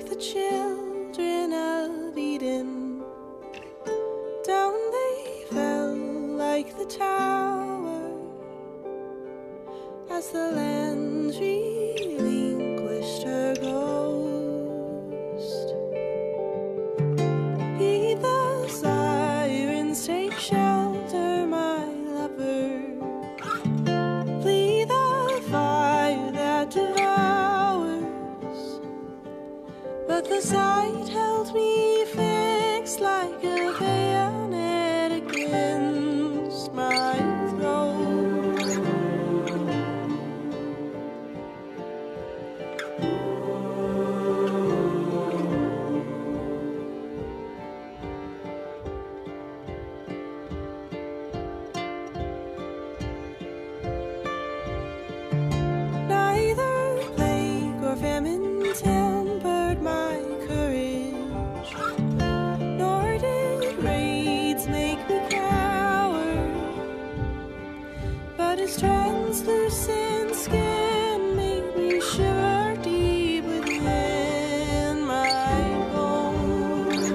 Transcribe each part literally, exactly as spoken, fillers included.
like the children of Eden. Down they fell like the tower as the land relinquished her ghost. Heed the sirens, take shelter, my lover. Flee the fire that devours. But the sight held me fixed like a bayonet against my throat. Neither plague or famine tempered my courage, nor did raids make me coward, but his translucent skin made me shiver deep within my bones.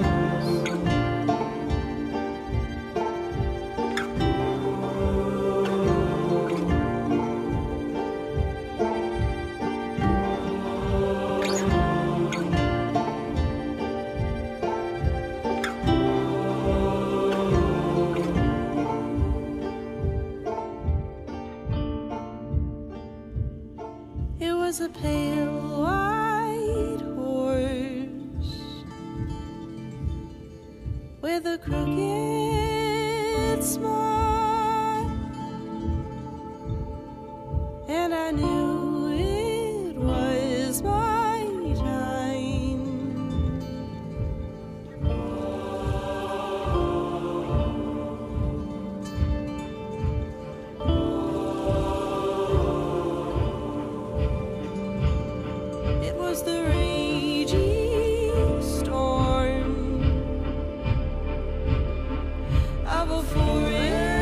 It was a pale white horse with a crooked smile, and I knew it was my time. It was the raging storm of a forest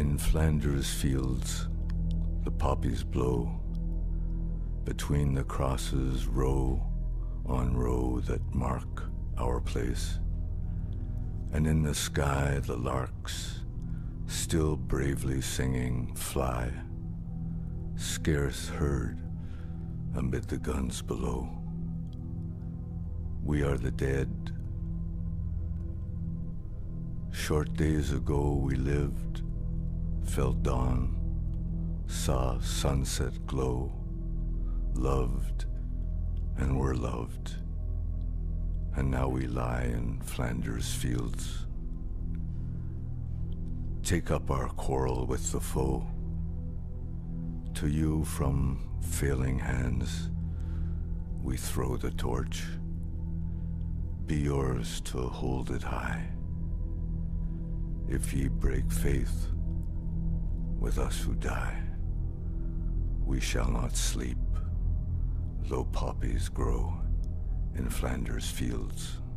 In Flanders fields, the poppies blow between the crosses, row on row that mark our place. And in the sky, the larks, still bravely singing, fly, scarce heard amid the guns below. We are the dead. Short days ago we lived, felt dawn, saw sunset glow, loved and were loved, and now we lie in Flanders fields. Take up our quarrel with the foe. To you from failing hands we throw the torch. Be yours to hold it high. If ye break faith with us who die, we shall not sleep, though poppies grow in Flanders fields.